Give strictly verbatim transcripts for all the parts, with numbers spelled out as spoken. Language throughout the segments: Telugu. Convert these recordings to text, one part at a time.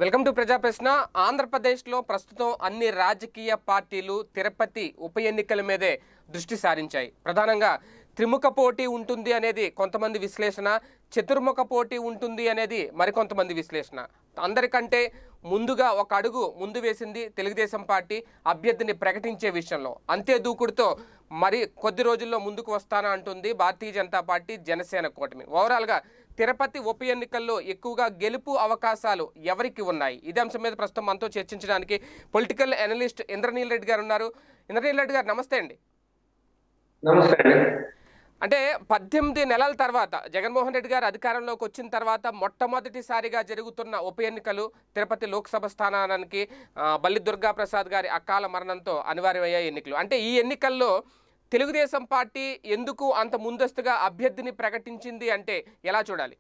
వెల్కమ్ టు ప్రజా ప్రశ్న. ఆంధ్రప్రదేశ్లో ప్రస్తుతం అన్ని రాజకీయ పార్టీలు తిరుపతి ఉప ఎన్నికల మీదే దృష్టి సారించాయి. ప్రధానంగా త్రిముఖ పోటీ ఉంటుంది అనేది కొంతమంది విశ్లేషణ, చతుర్ముఖ పోటీ ఉంటుంది అనేది మరికొంతమంది విశ్లేషణ. అందరికంటే ముందుగా ఒక అడుగు ముందు వేసింది తెలుగుదేశం పార్టీ అభ్యర్థిని ప్రకటించే విషయంలో. అంతే దూకుడుతో మరి కొద్ది రోజుల్లో ముందుకు వస్తానా అంటుంది భారతీయ జనతా పార్టీ, జనసేన కూటమి. ఓవరాల్గా తిరుపతి ఉప ఎన్నికల్లో ఎక్కువగా గెలుపు అవకాశాలు ఎవరికి ఉన్నాయి? ఇదే అంశం మీద ప్రస్తుతం మనతో చర్చించడానికి పొలిటికల్ అనలిస్ట్ ఇంద్రనీల్ రెడ్డి గారు ఉన్నారు. ఇంద్రనీల్ రెడ్డి గారు నమస్తే అండి. నమస్తే అండి. అంటే పద్దెనిమిది నెలల తర్వాత జగన్మోహన్ రెడ్డి గారు అధికారంలోకి వచ్చిన తర్వాత మొట్టమొదటిసారిగా జరుగుతున్న ఉప ఎన్నికలు తిరుపతి లోక్సభ స్థానానికి బల్లి దుర్గా ప్రసాద్ గారి అకాల మరణంతో అనివార్యమయ్యే ఎన్నికలు. అంటే ఈ ఎన్నికల్లో తెలుగుదేశం పార్టీ ఎందుకు అంత ముందస్తుగా అభ్యర్థిని ప్రకటించింది అంటే ఎలా చూడాలి?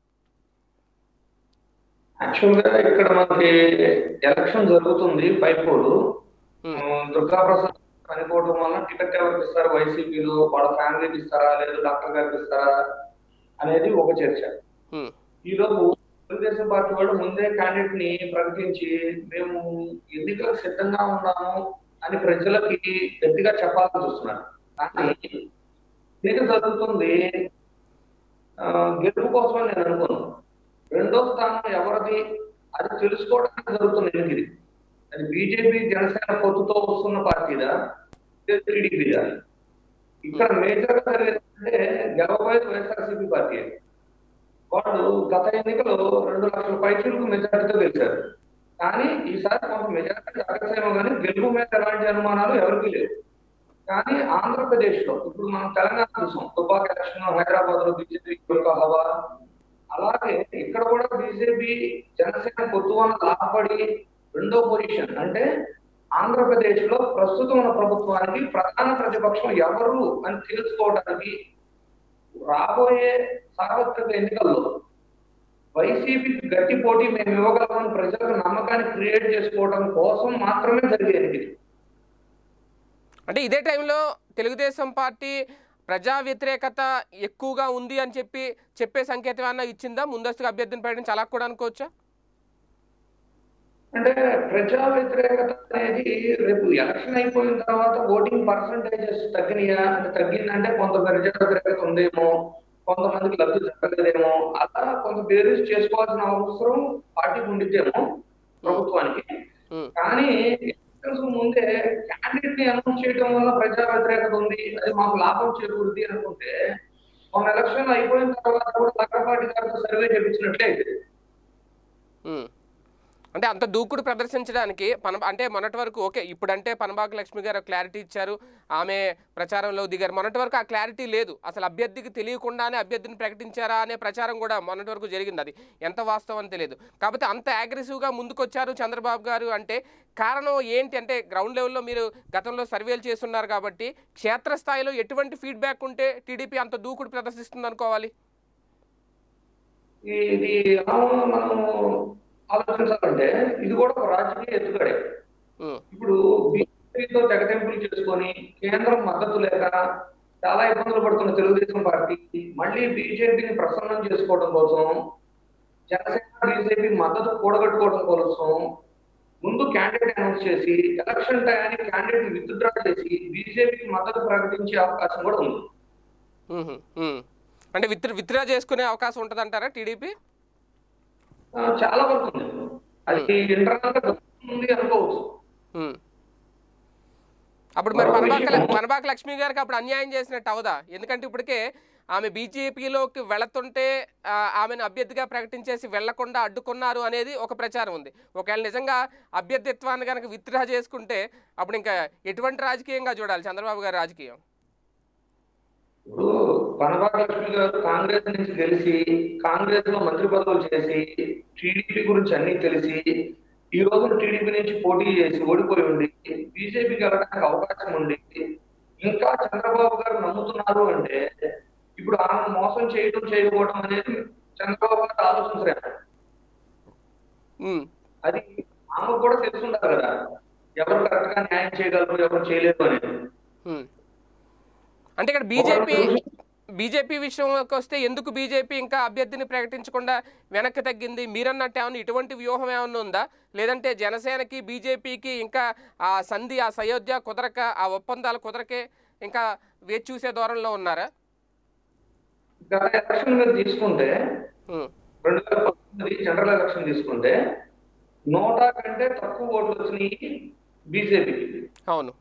యాక్చువల్గా ఇక్కడ మనకి ఎలక్షన్ జరుగుతుంది, పైపోలు దుర్గా ప్రసాద్ చనిపోవడం వల్ల టికెట్ ఎవరికి ఇస్తారు, వైసీపీలో వాళ్ళ ఫ్యామిలీకి ఇస్తారా లేదు డాక్టర్ గారికి ఇస్తారా అనేది ఒక చర్చ. ఈలోపు తెలుగుదేశం పార్టీ వాళ్ళు ముందే క్యాండిడేట్ ని ప్రకటించి మేము ఎన్నికలకు సిద్ధంగా ఉన్నాము అని ప్రజలకి గట్టిగా చెప్పాలని చూస్తున్నారు. కానీ ఎన్నిక జరుగుతుంది గెలుపు కోసమని నేను అనుకోను. రెండో స్థానం ఎవరిది అది తెలుసుకోవడానికి జరుగుతున్న ఎన్నికది. అది బీజేపీ జనసేన పొత్తుతో వస్తున్న పార్టీదా, టీడీపీదా? ఇక్కడ మేజర్ గా జరిగేదంటే గెలవబోయేది వైఎస్ఆర్సీపీ పార్టీ. వాళ్ళు గత ఎన్నికలు రెండు లక్షల పైచీలకు మెజార్టీతో గెలిచారు. కానీ ఈసారి కొంత మెజార్టీ జరగసేమో కానీ గెలుపు మీద ఎలాంటి అనుమానాలు ఎవరికీ లేవు. కానీ ఆంధ్రప్రదేశ్ లో ఇప్పుడు మనం తెలంగాణ చూసాం, తుపాక్ ఎలక్షన్ హైదరాబాద్ లో బీజేపీ హవా. అలాగే ఇక్కడ కూడా బీజేపీ జనసేన పొత్తు వల్ల లాభపడి రెండో పొజిషన్ అంటే ఆంధ్రప్రదేశ్ లో ప్రస్తుతం ఉన్న ప్రభుత్వానికి ప్రధాన ప్రతిపక్షం ఎవరు అని తెలుసుకోవడానికి రాబోయే సార్వత్రిక ఎన్నికల్లో వైసీపీకి గట్టి పోటీ మేము ఇవ్వగలమని ప్రజలకు నమ్మకాన్ని క్రియేట్ చేసుకోవడం కోసం మాత్రమే జరిగే ఎన్నిక. అంటే ఇదే టైంలో తెలుగుదేశం పార్టీ ప్రజా వ్యతిరేకత ఎక్కువగా ఉంది అని చెప్పి చెప్పే సంకేతం ఏమన్నా ఇచ్చిందా? ముందస్తుగా అభ్యర్థిని ప్రకటించి అలా కూడా అనుకోవచ్చా? అంటే ప్రజా వ్యతిరేకత అనేది రేపు ఎలక్షన్ అయిపోయిన తర్వాత ఓటింగ్ పర్సంటేజెస్ తగ్గినాయా అంటే తగ్గిందంటే కొంత ప్రజా వ్యతిరేకత ఉందేమో, కొంతమందికి లబ్ధి జరగలేదేమో, అలా కొంత బేరీస్ చేసుకోవాల్సిన అవసరం పార్టీకి ఉండిద్దేమో ప్రభుత్వానికి. కానీ ముందే క్యాండిడేట్ ని అనౌన్స్ చేయడం వల్ల ప్రజా వ్యతిరేకత ఉంది, అది మాకు లాభం చేకూరుద్ది అనుకుంటే మన ఎలక్షన్ అయిపోయిన తర్వాత కూడా లక్కపాటి గారితో సర్వే చేయించినట్లే అయితే. అంటే అంత దూకుడు ప్రదర్శించడానికి పన అంటే మొన్నటి వరకు ఓకే, ఇప్పుడంటే పనబాక లక్ష్మి గారు క్లారిటీ ఇచ్చారు, ఆమె ప్రచారంలో దిగారు. మొన్నటి వరకు ఆ క్లారిటీ లేదు. అసలు అభ్యర్థికి తెలియకుండానే అభ్యర్థిని ప్రకటించారా అనే ప్రచారం కూడా మొన్నటి వరకు జరిగింది. అది ఎంత వాస్తవం అని తెలియదు. కాకపోతే అంత అగ్రెసివ్గా ముందుకొచ్చారు చంద్రబాబు గారు అంటే కారణం ఏంటి? అంటే గ్రౌండ్ లెవెల్లో మీరు గతంలో సర్వేలు చేస్తున్నారు కాబట్టి క్షేత్రస్థాయిలో ఎటువంటి ఫీడ్బ్యాక్ ఉంటే టీడీపీ అంత దూకుడు ప్రదర్శిస్తుంది అనుకోవాలి? ఇది మనం ఆలోచించాలంటే ఇది కూడా ఒక రాజకీయ ఎత్తుగడే. ఇప్పుడు బీజేపీతో తెగతెంపులు చేసుకొని కేంద్రం మద్దతు లేక చాలా ఇబ్బందులు పడుతున్న తెలుగుదేశం పార్టీ మళ్ళీ బీజేపీని ప్రసన్నం చేసుకోవడం కోసం, జనసేన బీజేపీ మద్దతు కూడగట్టుకోవడం కోసం ముందు క్యాండిడేట్ అనౌన్స్ చేసి ఎలక్షన్ టైంకి క్యాండిడేట్ విత్డ్రా చేసి బీజేపీకి మద్దతు ప్రకటించే అవకాశం కూడా ఉంది. అంటే విత్ విత్డ్రా చేసుకునే అవకాశం ఉంటుంది అంటారా టీడీపీ? చాలా వరకు ఉంది. అది ఇంటర్నల్ గా ఉంది అనుకోవచ్చు. అప్పుడు మరి పనబాక పనబాక లక్ష్మి గారికి అప్పుడు అన్యాయం చేసినట్టు అవదా? ఎందుకంటే ఇప్పటికే ఆమె బీజేపీలోకి వెళుతుంటే ఆమెను అభ్యర్థిగా ప్రకటించేసి వెళ్లకుండా అడ్డుకున్నారు అనేది ఒక ప్రచారం ఉంది. ఒకవేళ నిజంగా అభ్యర్థిత్వాన్ని కనుక విత్డ్రా చేసుకుంటే అప్పుడు ఇంకా ఎటువంటి రాజకీయంగా చూడాలి చంద్రబాబు గారి రాజకీయం? ఇప్పుడు పనబాక లక్ష్మి గారు కాంగ్రెస్ నుంచి గెలిచి కాంగ్రెస్ లో మంత్రి పదవులు చేసి టీడీపీ గురించి అన్ని తెలిసి ఈ రోజు టీడీపీ నుంచి పోటీ చేసి ఓడిపోయి ఉండి బీజేపీకి వెళ్ళడానికి అవకాశం ఉండి ఇంకా చంద్రబాబు గారు నమ్ముతున్నారు అంటే ఇప్పుడు ఆమె మోసం చేయడం చేయకపోవడం అనేది చంద్రబాబు గారు ఆలోచించలేదు. అది ఆమెకు కూడా తెలుసుంటారు కదా, ఎవరు కరెక్ట్ గా న్యాయం చేయగలరు, ఎవరు చేయలేరు అనేది. అంటే ఇక్కడ బీజేపీ బీజేపీ విషయంలోకి వస్తే ఎందుకు బీజేపీ ఇంకా అభ్యర్థిని ప్రకటించకుండా వెనక్కి తగ్గింది? మీరన్నట్టు ఏమన్నా ఇటువంటి వ్యూహం ఏమన్నా ఉందా? లేదంటే జనసేనకి బీజేపీకి ఇంకా ఆ సంధి ఆ సయోధ్య కుదరక ఆ ఒప్పందాలు కుదరకే ఇంకా వేచి చూసే ధోరణిలో ఉన్నారా? గత ఎలక్షన్ మీద తీసుకుంటే ఉమ్, రెండు వేల పంతొమ్మిది జనరల్ ఎలక్షన్ తీసుకుంటే నోటా కంటే తక్కువ ఓట్లు వచ్చినాయి బీజేపీకి. అవును.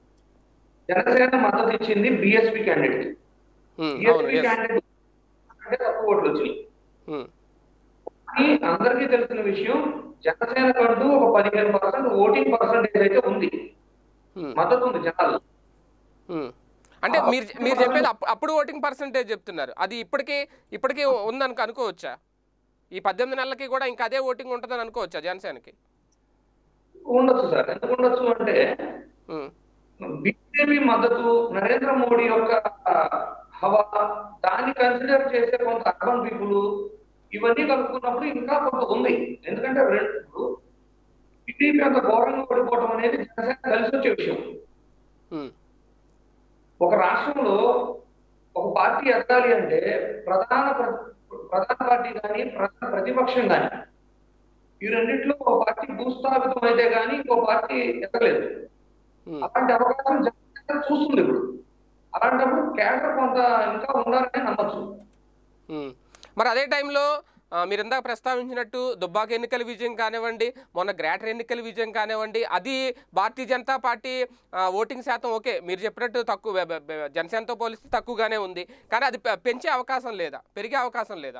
జనసేన మద్దతు ఇచ్చింది బిఎస్పీ క్యాండిడేట్. ఉమ్, అవును. BSP yes. క్యాండిడేట్ కంటే తక్కువ ఓట్లు వచ్చినాయి. ఉమ్, కానీ అందరికీ తెలిసిన విషయం, జనసేన కంటూ ఒక పదిహేను పర్సెంట్ ఓటింగ్ పర్సెంటేజ్ అయితే ఉంది, ఉమ్, మద్దతు ఉంది జనాలు. ఉమ్. అంటే మీరు మీరు చెప్పేది అప్పు- అప్పుడు ఓటింగ్ పర్సంటేజ్ చెప్తున్నారు, అది ఇప్పటికీ ఇప్పటికీ ఉందని అనుకోవచ్చా? ఈ పద్దెనిమిది నెలలకి కూడా ఇంకా అదే ఓటింగ్ ఉంటుందని అనుకోవచ్చా జనసేనకి? ఉండొచ్చు సార్. ఎందుకు ఉండొచ్చు అంటే ఉమ్, బీజేపీ మద్దతు, నరేంద్ర మోడీ యొక్క హవా, దాన్ని కన్సిడర్ చేసే కొంత అర్బన్ పీపుల్, ఇవన్నీ కలుపుకున్నప్పుడు ఇంకా కొంత ఉంది. ఎందుకంటే రెండు టీడీపీ అంత ఘోరంగా ఓడిపోవడం అనేది జనసేన కలిసి వచ్చే విషయం. ఉమ్, ఒక రాష్ట్రంలో ఒక పార్టీ ఎదగాలి అంటే ప్రధాన ప్ర- ప్రధాన పార్టీ కానీ ప్రధాన ప్రతిపక్షం కానీ ఈ రెండింటిలో ఒక పార్టీ భూస్థాపితం అయితే కానీ ఇంకో పార్టీ ఎదగలేదు. ఉమ్. అలాంటి అవకాశం జనసేన చూస్తుంది ఇప్పుడు. అలాంటప్పుడు కేడర్ కొంత ఇంకా ఉండాలని నమ్మచ్చు. ఉమ్. మరి అదే టైంలో ఆ, మీరు ఇందాక ప్రస్తావించినట్టు దుబ్బాక ఎన్నికల విజయం కానివ్వండి, మొన్న గ్రేటర్ ఎన్నికల విజయం కానివ్వండి, అది భారతీయ జనతా పార్టీ ఆ, ఓటింగ్ శాతం ఓకే మీరు చెప్పినట్టు తక్కువ బె- బె- బె- జనసేనతో పోలిస్తే తక్కువగానే ఉంది, కానీ అది పె- పెంచే అవకాశం లేదా, పెరిగే అవకాశం లేదా?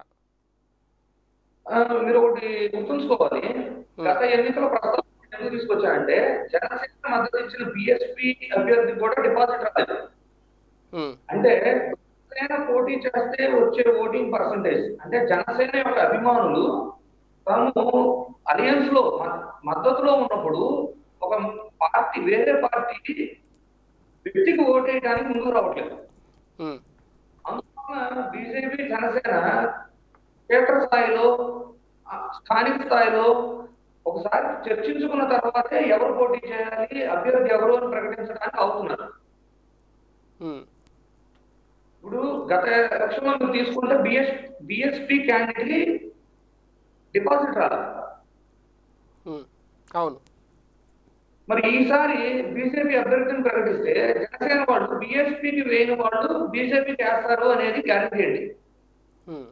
ఆ, మీరు ఒకటి గుర్తుంచుకోవాలి. గత ఎన్నికల ప్రస్తావన ఎందుకు తీసుకొచ్చారంటే జనసేన మద్దతు ఇచ్చిన బిఎస్పీ అభ్యర్థి కూడా డిపాజిట్ రాలేదు. ఉమ్, అంటే జనసేన పోటీ చేస్తే వచ్చే ఓటింగ్ పర్సంటేజ్ అంటే జనసేన యొక్క అభిమానులు తాము అలయన్స్ లో మ- మద్దతులో ఉన్నప్పుడు ఒక పార్టీ వేరే పార్టీ వ్యక్తికి ఓటేయడానికి ముందుకు రావట్లేదు. ఉమ్, అందువల్ల బీజేపీ జనసేన క్షేత్ర స్థాయిలో ఆ, స్థానిక స్థాయిలో ఒకసారి చర్చించుకున్న తర్వాతే ఎవరు పోటీ చేయాలి, అభ్యర్థి ఎవరు అని ప్రకటించడానికి అవుతున్నారు. ఉమ్, ఇప్పుడు గత ఎలక్షన్ లో తీసుకుంటే బిఎస్ బిఎస్పీ క్యాండిడేట్ డిపాజిట్ రాలేదు. ఉమ్, అవును. మరి ఈసారి బీజేపీ అభ్యర్థిని ప్రకటిస్తే జనసేన వాళ్ళు బిఎస్పీకి వేయని వాళ్ళు బీజేపీకి వేస్తారు అనేది గ్యారంటీ అండి. ఉమ్.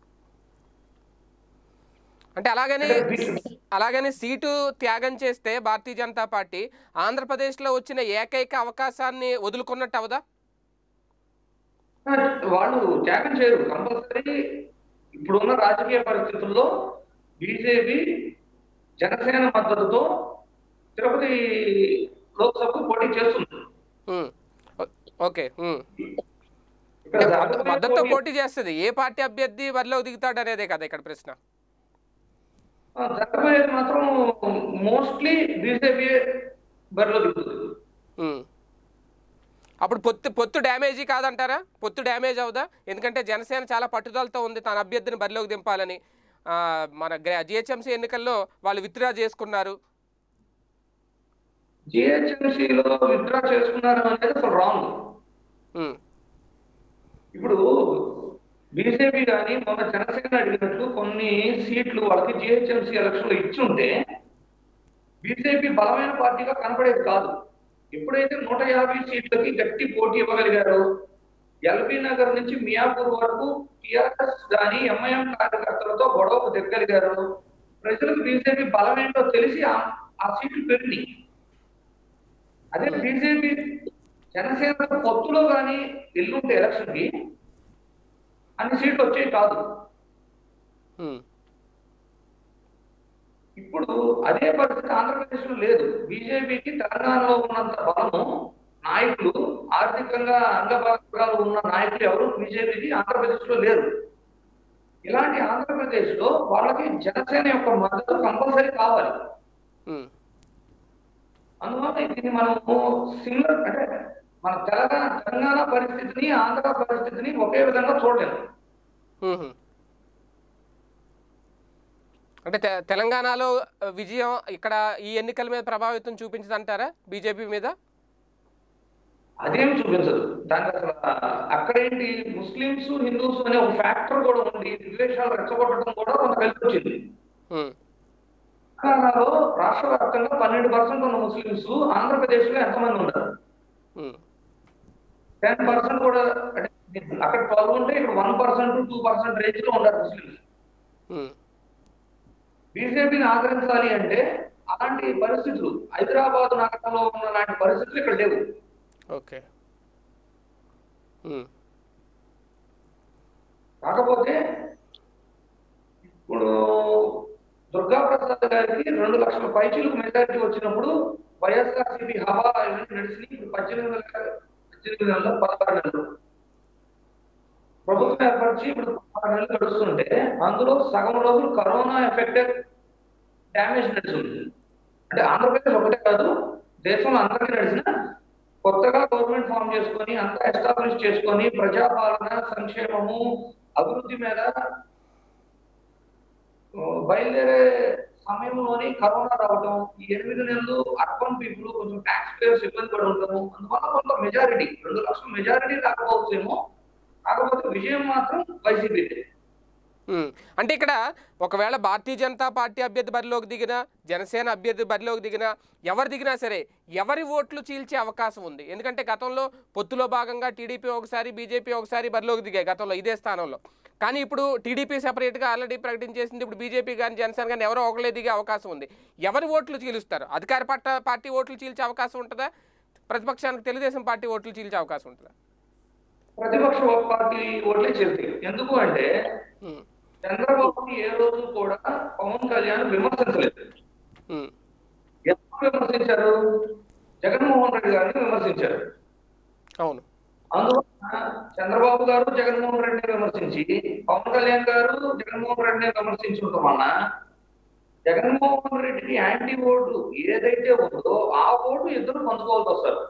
అంటే అలాగని అలాగని సీటు త్యాగం చేస్తే భారతీయ జనతా పార్టీ ఆంధ్రప్రదేశ్లో వచ్చిన ఏకైక అవకాశాన్ని వదులుకున్నట్టు అవదా? వాళ్ళు త్యాగం చేయరు. కంపల్సరీ ఇప్పుడున్న రాజకీయ పరిస్థితుల్లో బీజేపీ జనసేన మద్దతుతో తిరుపతి లోక్సభకు పోటీ చేస్తుంది. ఉమ్, ఓ- ఓకే. ఉమ్. ఇక్కడ అంటే జరగబోయే మద్దతుతో పోటీ- పోటీ చేస్తుంది, ఏ పార్టీ అభ్యర్థి బరిలో దిగుతాడు అనేదే కదా ఇక్కడ ప్రశ్న. ఆ, జరగబోయేది మాత్రం మోస్ట్లీ బీజేపీ బరిలో దిగుతుంది. ఉమ్. అప్పుడు పొత్తు పొత్తు డ్యామేజీ కాదంటారా? పొత్తు డ్యామేజ్ అవుదా? ఎందుకంటే జనసేన చాలా పట్టుదలతో ఉంది తన అభ్యర్థిని బరిలోకి దింపాలని. ఆ, మన జిహెచ్ఎంసీ ఎన్నికల్లో వాళ్ళు విత్డ్రా చేసుకున్నారు. జిహెచ్ఎంసీలో విత్డ్రా చేసుకున్నారు అనేది అసలు రాంగ్. ఉమ్, ఇప్పుడు బీజేపీ కానీ మొన్న జనసేన అడిగినట్లు కొన్ని సీట్లు వాళ్ళకి జిహెచ్ఎంసీ ఎలక్షన్ లో ఇచ్చుంటే బీజేపీ బలమైన పార్టీగా కనపడేది కాదు. ఎప్పుడైతే నూట యాభై సీట్లకి గట్టి పోటీ ఇవ్వగలిగారో, ఎల్బీ నగర్ నుంచి మియాపూర్ వరకు టిఆర్ఎస్ కానీ ఎంఐఎం కార్యకర్తలతో గొడవకు దిగగలిగారు, ప్రజలకు బీజేపీ బలమేంటో తెలిసి ఆ ఆ సీట్లు పెరిగినాయి. అదే బీజేపీ జనసేన పొత్తులో కానీ ఎల్లుంటే ఎలక్షన్ కి అన్ని సీట్లు వచ్చేవి కాదు. ఉమ్, ఇప్పుడు అదే పరిస్థితి ఆంధ్రప్రదేశ్ లో లేదు. బీజేపీకి తెలంగాణలో ఉన్నంత బలము, నాయకులు ఆర్థికంగా అంగబలాలు ఉన్న నాయకులు ఎవరు బీజేపీకి ఆంధ్రప్రదేశ్ లో లేరు. ఇలాంటి ఆంధ్రప్రదేశ్ లో వాళ్ళకి జనసేన యొక్క మద్దతు కంపల్సరీ కావాలి. ఉమ్, అందువల్ల దీన్ని మనము సిమిలర్ అంటే మన తెలంగాణ తెలంగాణ పరిస్థితిని ఆంధ్ర పరిస్థితిని ఒకే విధంగా చూడలేము. ఉమ్. అంటే తె- తెలంగాణలో విజయం ఇక్కడ ఈ ఎన్నికల మీద ప్రభావితం చూపించదంటారా బీజేపీ మీద? అదేం చూపించదు. దానికి అసలు అక్కడేంటి ముస్లిమ్స్ హిందూస్ అనే ఒక ఫ్యాక్టర్ కూడా ఉంది, ద్వేషాలు రెచ్చగొట్టడం కూడా కొంత కలిసి వచ్చింది. తెలంగాణలో రాష్ట్ర వ్యాప్తంగా పన్నెండు పర్సెంట్ ఉన్న ముస్లిమ్స్ ఆంధ్రప్రదేశ్ లో ఎంతమంది ఉన్నారు? టెన్ పర్సెంట్ కూడా, అంటే అక్కడ ట్వెల్వ్ ఉంటే ఇక్కడ one percent two percent range లో ఉన్నారు ముస్లిమ్స్. బీజేపీని ఆదరించాలి అంటే అలాంటి పరిస్థితులు హైదరాబాద్ నగరంలో ఉన్న లాంటి పరిస్థితులు ఇక్కడ లేవు. ఓకే. కాకపోతే ఇప్పుడు దుర్గా ప్రసాద్ గారికి రెండు లక్షల పైచీలకు మెజారిటీ వచ్చినప్పుడు వైఎస్ఆర్సీపీ హవా నడిచి ఇప్పుడు పద్దెనిమిది నెలల పద్దెనిమిది నెలలు పదహారు నెలలు ప్రభుత్వం ఏర్పరిచి ఇప్పుడు పదహారు నెలలు గడుస్తుంటే అందులో సగం రోజులు కరోనా ఎఫెక్టెడ్ డ్యామేజ్ నడుస్తుంది. అంటే ఆంధ్రప్రదేశ్ ఒకటే కాదు, దేశంలో అందరికీ నడిచిన కొత్తగా గవర్నమెంట్ ఫామ్ చేసుకొని అంతా ఎస్టాబ్లిష్ చేసుకొని ప్రజాపాలన, సంక్షేమము, అభివృద్ధి మీద బయలుదేరే సమయంలోని కరోనా రావడం, ఈ ఎనిమిది నెలలు అర్బన్ పీపుల్ కొంచెం ట్యాక్స్ పేయర్స్ ఇబ్బంది పడి ఉండము, అందువల్ల కొంత మెజారిటీ రెండు లక్షల మెజారిటీ రాకపోవచ్చేమో, కాకపోతే విజయం మాత్రం వైసీపీ. అంటే ఇక్కడ ఒకవేళ భారతీయ జనతా పార్టీ అభ్యర్థి బరిలోకి దిగినా, జనసేన అభ్యర్థి బరిలోకి దిగినా, ఎవరు దిగినా సరే ఎవరి ఓట్లు చీల్చే అవకాశం ఉంది. ఎందుకంటే గతంలో పొత్తులో భాగంగా టీడీపీ ఒకసారి, బీజేపీ ఒకసారి బరిలోకి దిగాయి గతంలో ఇదే స్థానంలో. కానీ ఇప్పుడు టీడీపీ సెపరేట్గా ఆల్రెడీ ప్రకటించేసింది. ఇప్పుడు బీజేపీ కానీ జనసేన కానీ ఎవరో ఒకళ్ళే దిగే అవకాశం ఉంది. ఎవరి ఓట్లు చీలుస్తారు? అధికార పట్ట పార్టీ ఓట్లు చీల్చే అవకాశం ఉంటుందా? ప్రతిపక్షానికి తెలుగుదేశం పార్టీ ఓట్లు చీల్చే అవకాశం ఉంటుందా? ప్రతిపక్ష పార్టీ ఓట్లే చీల్తాయి. ఎందుకు అంటే చంద్రబాబుని ఏ రోజు కూడా పవన్ కళ్యాణ్ విమర్శించలేదు. ఎందుకు విమర్శించారు? జగన్మోహన్ రెడ్డి గారిని విమర్శించారు. అవును. అందువల్ల చంద్రబాబు గారు జగన్మోహన్ రెడ్డిని విమర్శించి, పవన్ కళ్యాణ్ గారు జగన్మోహన్ రెడ్డిని విమర్శించడం వలన జగన్మోహన్ రెడ్డికి యాంటీ ఓటు ఏదైతే ఉందో ఆ ఓటు ఇద్దరు పంచుకోవాల్సి వస్తారు.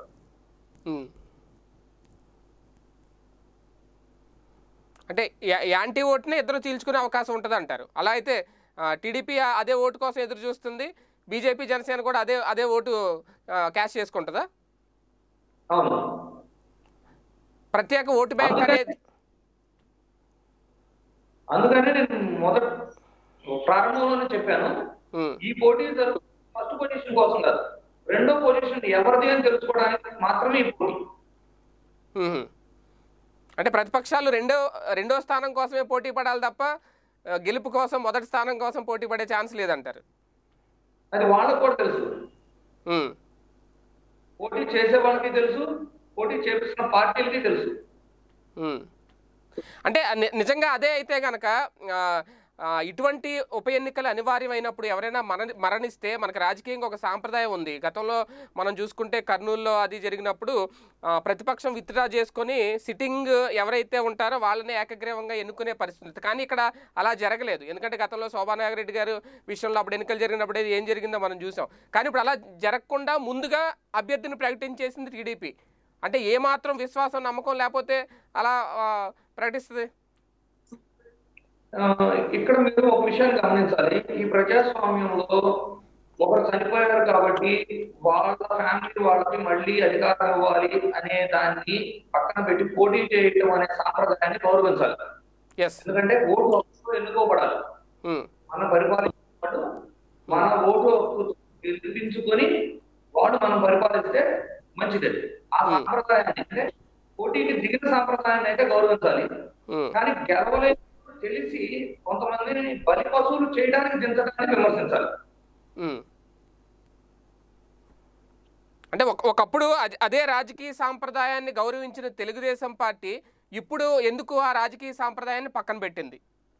అంటే యాంటీ ఓటుని ఇద్దరు చీల్చుకునే అవకాశం ఉంటుంది అంటారు. అలా అయితే టీడీపీ అదే ఓటు కోసం ఎదురు చూస్తుంది, బీజేపీ జనసేన కూడా అదే అదే ఓటు క్యాష్ చేసుకుంటుందా? ప్రత్యేక ఓటు బ్యాంక్ అనేది. అందుకనే నేను మొదట ప్రారంభంలోనే చెప్పాను, ఈ పోటీ ఫస్ట్ పొజిషన్ కోసం కాదు, రెండో పొజిషన్ ఎవరిది అని తెలుసుకోవడానికి మాత్రమే ఈ పోటీ. అంటే ప్రతిపక్షాలు రెండో రెండో స్థానం కోసమే పోటీ పడాలి తప్ప గెలుపు కోసం మొదటి స్థానం కోసం పోటీ పడే ఛాన్స్ లేదంటారు. అది వాళ్ళకు కూడా తెలుసు, పోటీ చేసే వాళ్ళకి తెలుసు, పోటీ చేపిస్తున్న పార్టీలకి తెలుసు. అంటే నిజంగా అదే అయితే కనుక ఇటువంటి ఉప ఎన్నికలు అనివార్యమైనప్పుడు ఎవరైనా మన మరణిస్తే మనకు రాజకీయంగా ఒక సాంప్రదాయం ఉంది. గతంలో మనం చూసుకుంటే కర్నూలులో అది జరిగినప్పుడు ప్రతిపక్షం విత్డ్రా చేసుకొని సిట్టింగ్ ఎవరైతే ఉంటారో వాళ్ళని ఏకగ్రీవంగా ఎన్నుకునే పరిస్థితి. కానీ ఇక్కడ అలా జరగలేదు. ఎందుకంటే గతంలో శోభానాగరెడ్డి గారు విషయంలో అప్పుడు ఎన్నికలు జరిగినప్పుడు ఏం జరిగిందో మనం చూసాం. కానీ ఇప్పుడు అలా జరగకుండా ముందుగా అభ్యర్థిని ప్రకటించేసింది టీడీపీ. అంటే ఏమాత్రం విశ్వాసం, నమ్మకం లేకపోతే అలా ప్రకటిస్తుంది. ఇక్కడ మీరు ఒక విషయాన్ని గమనించాలి, ఈ ప్రజాస్వామ్యంలో ఒకరు చనిపోయారు కాబట్టి వాళ్ళ ఫ్యామిలీ వాళ్ళకి మళ్ళీ అధికారం ఇవ్వాలి అనే దాన్ని పక్కన పెట్టి పోటీ చేయటం అనే సాంప్రదాయాన్ని గౌరవించాలి. ఎందుకంటే ఓటు హక్కు ఎన్నుకోబడాలి. మన పరిపాలించేవాడు మన ఓటు హక్కు గెలిపించుకొని వాడు మనం పరిపాలిస్తే మంచిది. ఆ సాంప్రదాయాన్ని అంటే పోటీకి దిగిన సాంప్రదాయాన్ని అయితే గౌరవించాలి. కానీ గెలవలే తెలిసి కొంతమందిని బలి పశువులు చేయడానికి దించడానికి విమర్శించాలి. అంటే ఒకప్పుడు అదే రాజకీయ సాంప్రదాయాన్ని గౌరవించిన తెలుగుదేశం పార్టీ ఇప్పుడు ఎందుకు ఆ రాజకీయ సాంప్రదాయాన్ని పక్కన పెట్టింది?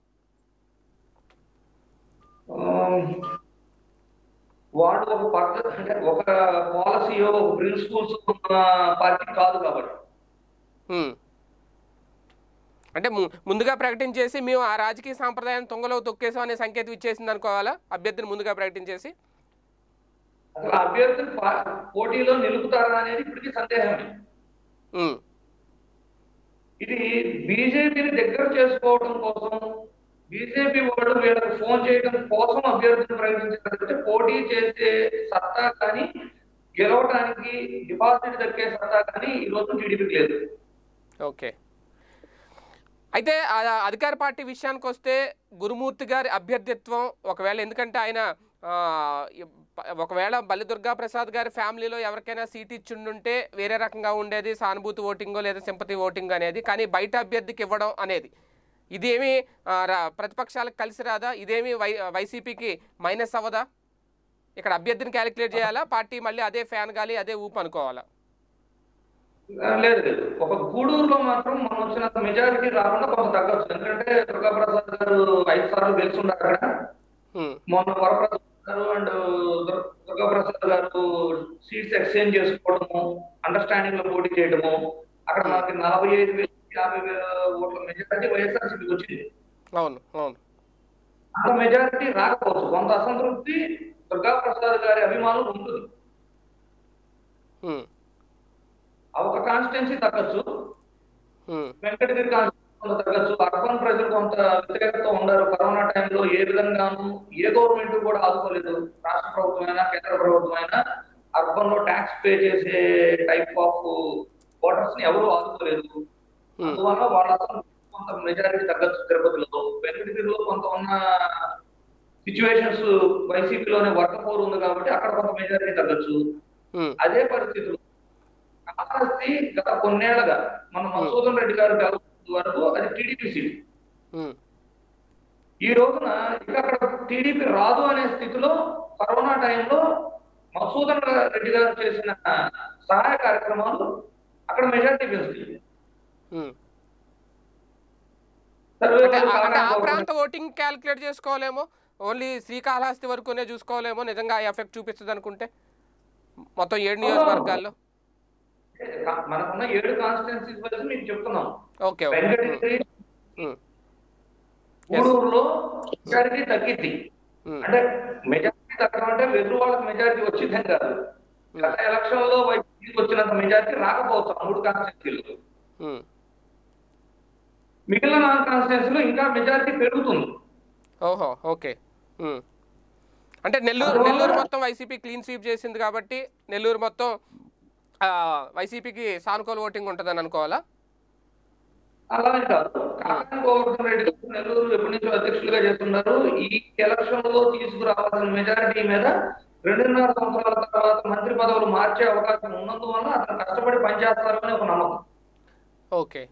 వాడు ఒక పద్ధతి, అంటే ఒక పాలసీయో ఒక ప్రిన్సిపల్స్ ఉన్న పార్టీ కాదు కాబట్టి. అంటే ముందుగా ప్రకటించేసి మేము ఆ రాజకీయ సాంప్రదాయాన్ని తొంగలో తొక్కేసాం అనే సంకేతం ఇచ్చేసింది అనుకోవాలా అభ్యర్థిని ముందుగా ప్రకటించేసి? అసలు అభ్యర్థిని పోటీలో నిలుపుతారా అనేది ఇప్పటికీ సందేహమే. ఇది బీజేపీని దగ్గర చేసుకోవడం కోసం, బీజేపీ వాళ్ళు వీళ్ళకి ఫోన్ చేయడం కోసం అభ్యర్థిని ప్రకటించారంటే పోటీ చేసే సత్తా కానీ గెలవడానికి డిపాజిట్ దక్కే సత్తా కానీ ఈ రోజు టీడీపీకి లేదు. ఓకే. అయితే అధికార పార్టీ విషయానికి వస్తే గురుమూర్తి గారి అభ్యర్థిత్వం ఒకవేళ, ఎందుకంటే ఆయన ఒకవేళ బల్లి దుర్గా ప్రసాద్ గారి ఫ్యామిలీలో ఎవరికైనా సీట్ ఇచ్చిండుంటే వేరే రకంగా ఉండేది, సానుభూతి ఓటింగో లేదా సింపతి ఓటింగ్ అనేది. కానీ బయట అభ్యర్థికి ఇవ్వడం అనేది ఇదేమి ప్రతిపక్షాలకు కలిసి రాదా? ఇదేమి వై వైసీపీకి మైనస్ అవ్వదా? ఇక్కడ అభ్యర్థిని క్యాలిక్యులేట్ చేయాలా, పార్టీ మళ్ళీ అదే ఫ్యాన్ గాలి అదే ఊపు అనుకోవాలా? లేదు లేదు ఒక గూడూరులో మాత్రం మనం వచ్చినంత మెజారిటీ రాకుండా కొంత తగ్గచ్చు. ఎందుకంటే దుర్గా ప్రసాద్ గారు ఐదు సార్లు గెలుచుండే అక్కడ. మొన్న వరప్రసాద్ గారు అండ్ దుర్గా ప్రసాద్ గారు సీట్స్ ఎక్స్చేంజ్ చేసుకోవడము, అండర్స్టాండింగ్ లో పోటీ చేయడము, అక్కడ మనకి నలభై ఐదు వేల యాభై వేల ఓట్ల మెజారిటీ వైఎస్ఆర్సీపీకి వచ్చింది. అవును అవును అంత మెజారిటీ రాకపోవచ్చు, కొంత అసంతృప్తి దుర్గా ప్రసాద్ గారి అభిమానులు ఉంటుంది. ఒక కాన్స్టిట్యున్సీ తగ్గచ్చు, వెంకటగిరి కాన్స్టిట్యున్సీ తగ్గచ్చు. అర్బన్ ప్రజలు కొంత వ్యతిరేకత ఉన్నారు. కరోనా టైంలో ఏ విధంగానూ ఏ గవర్నమెంట్ కూడా ఆదుకోలేదు. రాష్ట్ర ప్రభుత్వం అయినా కేంద్ర ప్రభుత్వం అయినా అర్బన్ లో ట్యాక్స్ పే చేసే టైప్ ఆఫ్ ఓటర్స్ ని ఎవరు ఆదుకోలేదు. అందువల్ల వాళ్ళ కొంత మెజారిటీ తగ్గచ్చు. తిరుపతిలో, వెంకటగిరిలో కొంత ఉన్న సిచ్యువేషన్స్ వైసీపీలోనే వర్గపోరు ఉంది కాబట్టి అక్కడ కొంత మెజారిటీ తగ్గచ్చు. అదే పరిస్థితుల్లో కాళహస్తి గత కొన్నేళ్లుగా మన మధుసూదన్ రెడ్డి గారు వరకు అది టీడీపీ సీట్. ఈ రోజున ఇక అక్కడ టీడీపీ రాదు అనే స్థితిలో కరోనా టైంలో మధుసూదన్ రెడ్డి గారు చేసిన సహాయ కార్యక్రమాలు అక్కడ మెజారిటీ పెంచుతాయి. ఆ ప్రాంత ఓటింగ్ క్యాలిక్యులేట్ చేసుకోవాలేమో, ఓన్లీ శ్రీకాళహస్తి వరకునే చూసుకోవాలేమో నిజంగా ఆ ఎఫెక్ట్ చూపిస్తుంది అనుకుంటే మొత్తం ఏడు నియోజకవర్గాల్లో. మనకున్న ఏడు కాన్స్టిట్యున్సీస్ వరకు మీకు చెప్తున్నాం. ఓకే. గూడూరులో మెజారిటీ తగ్గింది. అంటే మెజారిటీ తగ్గడం అంటే వెదురు వాళ్ళకి మెజారిటీ వచ్చిందని కాదు. గత ఎలక్షన్ లో వైసీపీకి వచ్చినంత మెజారిటీ రాకపోవచ్చు ఆ మూడు కాన్స్టిట్యున్సీలు. మిగిలిన నాలుగు కాన్స్టిట్యున్సీలో ఇంకా మెజారిటీ పెరుగుతుంది. ఓహో ఓకే. అంటే నెల్లూరు నెల్లూరు మొత్తం వైసీపీ క్లీన్ స్వీప్ చేసింది కాబట్టి నెల్లూరు మొత్తం వైసీపీకి సానుకూల ఓటింగ్ ఉంటుందని అనుకోవాలా? అలానే కాదు. కాకాని గోవర్ధన్ రెడ్డి గారు నెల్లూరు ఎప్పటి నుంచో అధ్యక్షులుగా చేస్తున్నారు. ఈ ఎలక్షన్ లో తీసుకురావాల్సిన మెజారిటీ మీద రెండున్నర సంవత్సరాల తర్వాత మంత్రి పదవులు మార్చే అవకాశం ఉన్నందువల్ల అతను కష్టపడి పనిచేస్తారని ఒక నమ్మకం. ఓకే.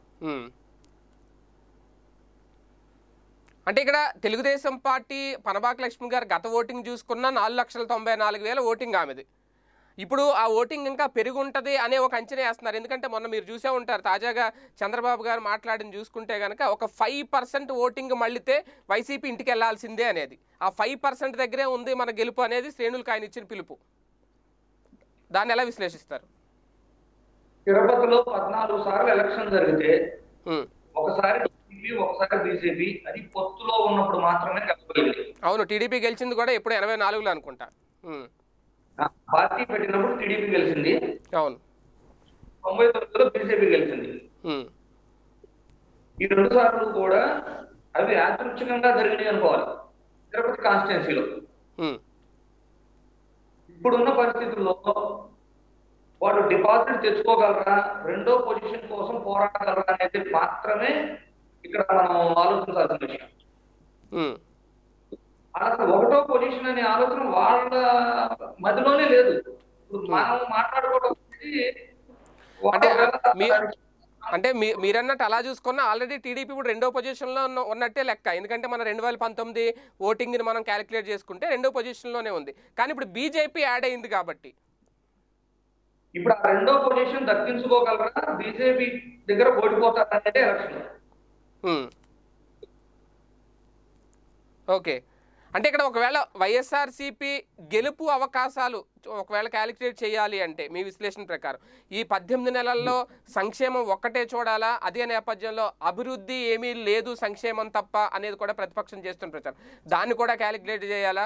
అంటే ఇక్కడ తెలుగుదేశం పార్టీ పనబాక లక్ష్మి గారు గత ఓటింగ్ చూసుకున్న నాలుగు లక్షల తొంభై నాలుగు వేల ఓటింగ్ ఆమెది. ఇప్పుడు ఆ ఓటింగ్ ఇంకా పెరిగి ఉంటుంది అనే ఒక అంచనా వేస్తున్నారు. ఎందుకంటే మొన్న మీరు చూసే ఉంటారు, తాజాగా చంద్రబాబు గారు మాట్లాడిన చూసుకుంటే కనుక ఒక ఫైవ్ పర్సెంట్ ఓటింగ్ మళ్ళీతే వైసీపీ ఇంటికి వెళ్లాల్సిందే అనేది. ఆ ఫైవ్ పర్సెంట్ దగ్గరే ఉంది మన గెలుపు అనేది శ్రేణులకు ఆయన ఇచ్చిన పిలుపు. దాన్ని ఎలా విశ్లేషిస్తారు? తిరుపతిలో పద్నాలుగు సార్లు ఎలక్షన్ జరిగితే ఒకసారి టీడీపీ ఒకసారి బీజేపీ, అది పొత్తులో ఉన్నప్పుడు మాత్రమే గెలవగలిగింది. అవును, టీడీపీ గెలిచింది కూడా ఎప్పుడు ఎనభై నాలుగులో అనుకుంటా. పార్టీ పెట్టినప్పుడు టీడీపీ గెలిచింది. అవును. తొంభై తొమ్మిదిలో బీజేపీ గెలిచింది. ఈ రెండు సార్లు కూడా అవి యాదృచ్ఛికంగా జరిగినాయి అనుకోవాలి తిరుపతి కాన్స్టిట్యున్సీలో. ఇప్పుడున్న పరిస్థితుల్లో వాడు డిపాజిట్ తెచ్చుకోగలరా, రెండో పొజిషన్ కోసం పోరాడగలరా అనేది మాత్రమే ఇక్కడ మనం ఆలోచించాల్సిన విషయం. అసలు ఒకటో పొజిషన్ అనే ఆలోచన వాళ్ళ మధ్యలోనే లేదు. ఇప్పుడు మనం మాట్లాడుకోవడం అంటే మీరన్నట్టు అలా చూసుకున్నా ఆల్రెడీ టీడీపీ ఇప్పుడు రెండో పొజిషన్లో ఉన్నట్టే లెక్క. ఎందుకంటే మన రెండు వేల పంతొమ్మిది ఓటింగ్ని మనం క్యాలిక్యులేట్ చేసుకుంటే రెండో పొజిషన్లోనే ఉంది. కానీ ఇప్పుడు బీజేపీ యాడ్ అయింది కాబట్టి ఇప్పుడు ఆ రెండో పొజిషన్ దక్కించుకోగలరా, బీజేపీ దగ్గర ఓడిపోతారనేదే ఎలక్షన్. ఓకే. అంటే ఇక్కడ ఒకవేళ వైఎస్ఆర్సీపీ గెలుపు అవకాశాలు ఒకవేళ క్యాలిక్యులేట్ చేయాలి అంటే మీ విశ్లేషణ ప్రకారం ఈ పద్దెనిమిది నెలల్లో సంక్షేమం ఒక్కటే చూడాలా, అదే నేపథ్యంలో అభివృద్ధి ఏమీ లేదు సంక్షేమం తప్ప అనేది కూడా ప్రతిపక్షం చేస్తున్న ప్రచారం, దాన్ని కూడా క్యాలిక్యులేట్ చేయాలా?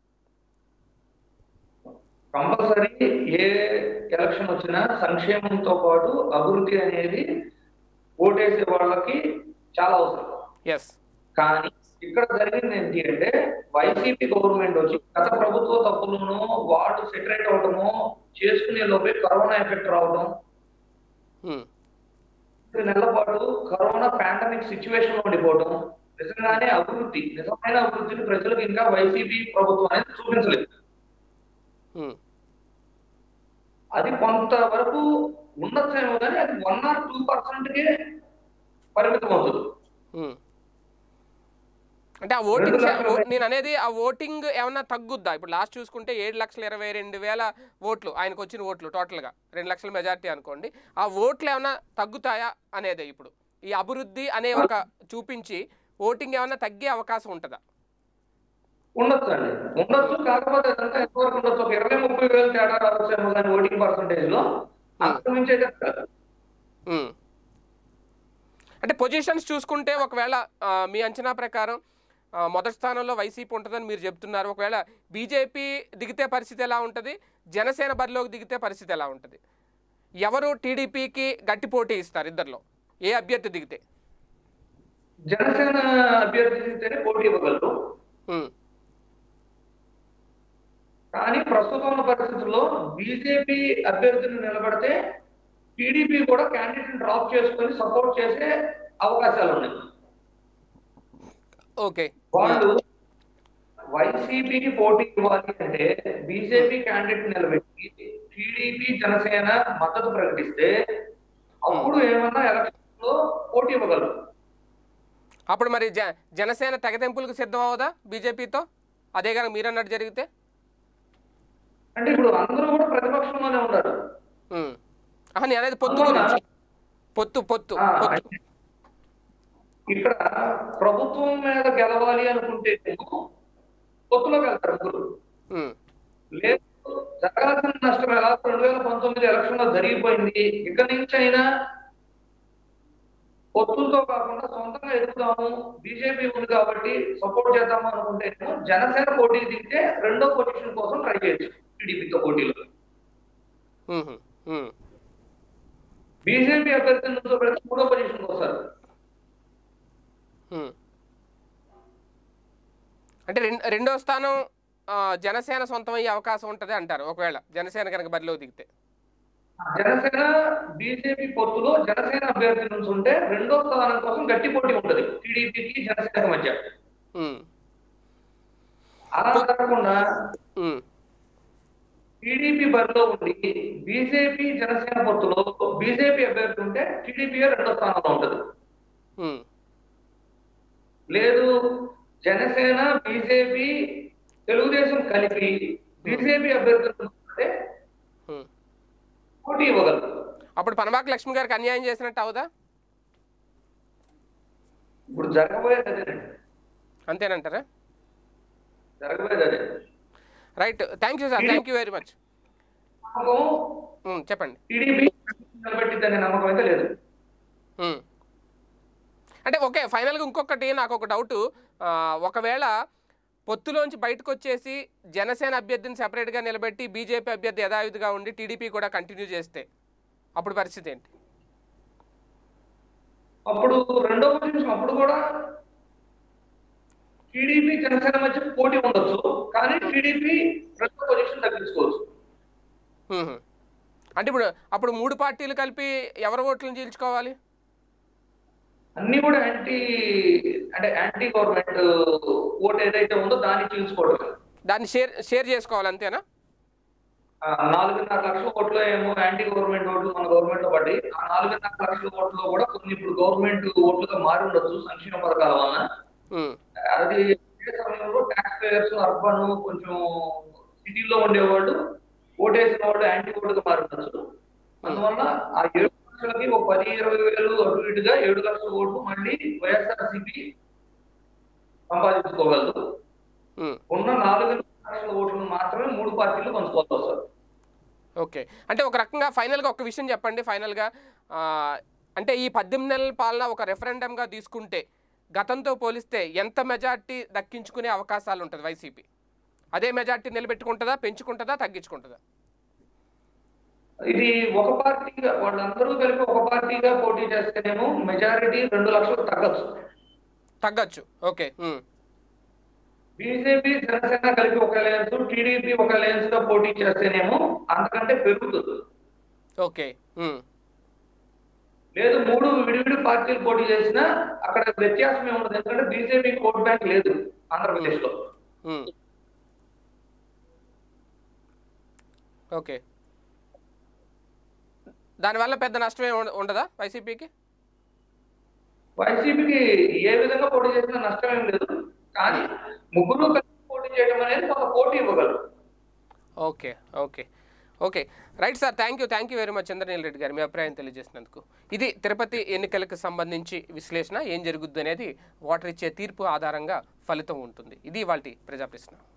కంపల్సరీ ఏ ఎలక్షన్ వచ్చినా సంక్షేమంతో పాటు అభివృద్ధి అనేది ఓటేసే వాళ్ళకి చాలా అవసరం. ఎస్. కానీ ఇక్కడ జరిగింది ఏంటి అంటే వైసీపీ గవర్నమెంట్ వచ్చి గత ప్రభుత్వ తప్పులను వాళ్ళు సెటరేట్ అవడము చేసుకునే లోపే కరోనా ఎఫెక్ట్ రావడం, నెలల పాటు కరోనా పాండమిక్ సిచ్యువేషన్ లో ఉండిపోవడం, నిజంగానే అభివృద్ధి నిజమైన అభివృద్ధిని ప్రజలకు ఇంకా వైసీపీ ప్రభుత్వం అనేది చూపించలేదు. అది కొంతవరకు ఉండొచ్చేమో కానీ అది వన్ ఆర్ టూ పర్సెంట్ కే పరిమితం అవుతుంది. అంటే ఆ ఓటింగ్ నేను అనేది ఆ ఓటింగ్ ఏమన్నా తగ్గుద్దా? ఇప్పుడు లాస్ట్ చూసుకుంటే ఏడు లక్షల ఇరవై రెండు వేల ఓట్లు ఆయనకు వచ్చిన ఓట్లు టోటల్గా రెండు లక్షల మెజార్టీ అనుకోండి. ఆ ఓట్లు ఏమన్నా తగ్గుతాయా అనేదే ఇప్పుడు ఈ అభివృద్ధి అనే ఒక చూపించి ఓటింగ్ ఏమన్నా తగ్గే అవకాశం ఉంటుందా? ఉండొచ్చు అండి, ఉండొచ్చు. కాకపోతే అదంతా ఎంతవరకు ఉండొచ్చు, ఒక ఇరవై ముప్పై వేలు తేడా రావచ్చేమో కానీ ఓటింగ్ పర్సంటేజ్ లో అంతకుమించి అయితే అంటే పొజిషన్స్ చూసుకుంటే ఒకవేళ మీ అంచనా ప్రకారం మొదటి స్థానంలో వైసీపీ ఉంటుందని మీరు చెప్తున్నారు. ఒకవేళ బీజేపీ దిగితే పరిస్థితి ఎలా ఉంటుంది, జనసేన బరిలోకి దిగితే పరిస్థితి ఎలా ఉంటుంది? ఎవరు టీడీపీకి గట్టి పోటీ ఇస్తారు ఇద్దరిలో? ఏ అభ్యర్థి దిగితే? జనసేన అభ్యర్థి దిగితేనే పోటీ ఇవ్వగలరు. కానీ ప్రస్తుతం ఉన్న పరిస్థితుల్లో బీజేపీ అభ్యర్థిని నిలబడితే టీడీపీ కూడా క్యాండిడేట్ డ్రాప్ చేసుకొని సపోర్ట్ చేసే అవకాశాలు ఉన్నాయి. ఓకే, వాళ్ళు వైసీపీకి పోటీ ఇవ్వాలి అంటే బీజేపీ క్యాండిడేట్ నిలబెట్టి టీడీపీ జనసేన మద్దతు ప్రకటిస్తే అప్పుడు ఏమన్నా ఎలక్షన్ లో పోటీ ఇవ్వగలరు. అప్పుడు మరి జ జనసేన తెగతెంపులకు సిద్ధం అవదా బీజేపీతో? అదే కనుక మీరు అన్నట్టు జరిగితే? అంటే ఇప్పుడు అందరూ కూడా ప్రతిపక్షంలోనే ఉన్నారు. నేను అనేది పొత్తు గురించి. పొత్తు పొత్తు పొత్తు ఇక్కడ ప్రభుత్వం మీద గెలవాలి అనుకుంటే పొత్తులోకి వెళ్తారు ముగ్గురు. లేదు జరగాల్సిన నష్టం ఎలా రెండు వేల పంతొమ్మిది ఎలక్షన్ లో జరిగిపోయింది, ఇక్కడి నుంచి అయినా పొత్తులతో కాకుండా సొంతంగా ఎదుగుతాము, బీజేపీ ఉంది కాబట్టి సపోర్ట్ చేద్దాము అనుకుంటే జనసేన పోటీ దిగితే రెండో పొజిషన్ కోసం ట్రై చేయొచ్చు టీడీపీతో పోటీలో. బీజేపీ అభ్యర్థులతో పెడితే మూడో పొజిషన్కి వస్తారు. అంటే రెండో స్థానం జనసేన సొంతం అయ్యే అవకాశం ఉంటుంది అంటారు ఒకవేళ జనసేన కనుక బరిలో దిగితే? జనసేన బీజేపీ పొత్తులో జనసేన అభ్యర్థి నుంచి ఉంటే రెండో స్థానం కోసం గట్టి పోటీ ఉంటుంది టీడీపీకి జనసేన మధ్య. అలా కాకుండా టీడీపీ బరిలో ఉండి బీజేపీ జనసేన పొత్తులో బీజేపీ అభ్యర్థి ఉంటే టీడీపీ రెండో స్థానంలో ఉంటుంది. లేదు జనసేన బీజేపీ తెలుగుదేశం కలిపి బీజేపీ అభ్యర్థులు ఉంటే పోటీ ఇవ్వగలరు. అప్పుడు పనబాక లక్ష్మి గారికి అన్యాయం చేసినట్టు అవుదా? ఇప్పుడు జరగబోయేది అదే. అంతేనంటారా? జరగబోయేది అదే. Right, thank you sir, thank you very much. చెప్పండి. టీడీపీ నిలబెట్టిందనే నమ్మకం అయితే లేదు. అంటే ఓకే, ఫైనల్గా ఇంకొకటి నాకు ఒక డౌట్, ఒకవేళ పొత్తులోంచి బయటకు వచ్చేసి జనసేన అభ్యర్థిని సెపరేట్గా నిలబెట్టి బీజేపీ అభ్యర్థి యథావిధిగా ఉండి టీడీపీ కూడా కంటిన్యూ చేస్తే అప్పుడు పరిస్థితి ఏంటి? అప్పుడు రెండో పొజిషన్ అప్పుడు కూడా టీడీపీ జనసేన మధ్య పోటీ ఉండొచ్చు, కానీ టీడీపీ రెండో పొజిషన్ తగ్గించుకోవచ్చు. అంటే ఇప్పుడు అప్పుడు మూడు పార్టీలు కలిపి ఎవరి ఓట్లను చీల్చుకోవాలి? అన్ని కూడా యాంటీ అంటే యాంటీ గవర్నమెంట్ ఓట్ ఏదైతే ఉందో దాన్ని చీల్చుకోవడం, దాన్ని షేర్ షేర్ చేసుకోవాలి అంతేనా? నాలుగున్నర లక్షల ఓట్లు ఏమో యాంటీ గవర్నమెంట్ ఓట్లు మన గవర్నమెంట్ లో పడి, ఆ నాలుగున్నర లక్షల ఓట్లో కూడా కొన్ని ఇప్పుడు గవర్నమెంట్ ఓట్లుగా మారి ఉండొచ్చు సంక్షేమ పథకాల వలన. అది సమయంలో ట్యాక్స్ పేయర్స్ అర్బన్ కొంచెం సిటీలో ఉండేవాళ్ళు ఓటేసిన వాళ్ళు యాంటీ ఓటుగా మారి ఉండొచ్చు. అందువల్ల ఆ ఏడు లక్షలకి ఒక పది ఇరవై వేలు అటు ఇటుగా ఏడు లక్షల ఓట్లు మళ్ళీ వైఎస్ఆర్సీపీ సంపాదించుకోగలదు. ఉన్న నాలుగు లక్షల ఓట్లను మాత్రమే మూడు పార్టీలు పంచుకోవాల్సి వస్తారు. ఓకే, అంటే ఒక రకంగా ఫైనల్గా ఒక విషయం చెప్పండి. ఫైనల్గా అంటే ఈ పద్దెనిమిది నెలల పాలన ఒక రెఫరెండంగా తీసుకుంటే గతంతో పోలిస్తే ఎంత మెజార్టీ దక్కించుకునే అవకాశాలు ఉంటుంది వైసీపీ? అదే మెజార్టీ నిలబెట్టుకుంటుందా, పెంచుకుంటుందా, తగ్గించుకుంటుందా? ఇది ఒక పార్టీగా వాళ్ళందరూ కలిపి ఒక పార్టీగా పోటీ చేస్తేనేమో మెజారిటీ రెండు లక్షలు తగ్గచ్చు తగ్గచ్చు. ఓకే. ఉమ్. బీజేపీ జనసేన కలిపి ఒక అలయన్స్, టీడీపీ ఒక అలయన్స్ గా పోటీ చేస్తేనేమో అంతకంటే పెరుగుతుంది. ఓకే. ఉమ్. లేదు మూడు విడివిడి పార్టీలు పోటీ చేసినా అక్కడ వ్యత్యాసం ఏముండదు. ఎందుకంటే బీజేపీ ఓట్ బ్యాంక్ లేదు ఆంధ్రప్రదేశ్ లో. ఉమ్. ఓకే. దానివల్ల పెద్ద నష్టమే ఉండదా వైసీపీకి? వైసీపీకి ఏ విధంగా పోటీ చేసినా నష్టం ఏం లేదు. కానీ ముగ్గురు కలిసి పోటీ చేయడం అనేది కొంత పోటీ ఇవ్వగలరు. Okay. Okay. Okay. Right sir. Thank you thank you very much Chandraneel Reddy గారు మీ అభిప్రాయం తెలియజేసినందుకు. ఇది తిరుపతి ఎన్నికలకు సంబంధించి విశ్లేషణ. ఏం జరుగుద్ది అనేది ఓటర్ ఇచ్చే తీర్పు ఆధారంగా ఫలితం ఉంటుంది. ఇది ఇవాల్టి ప్రజా ప్రశ్న.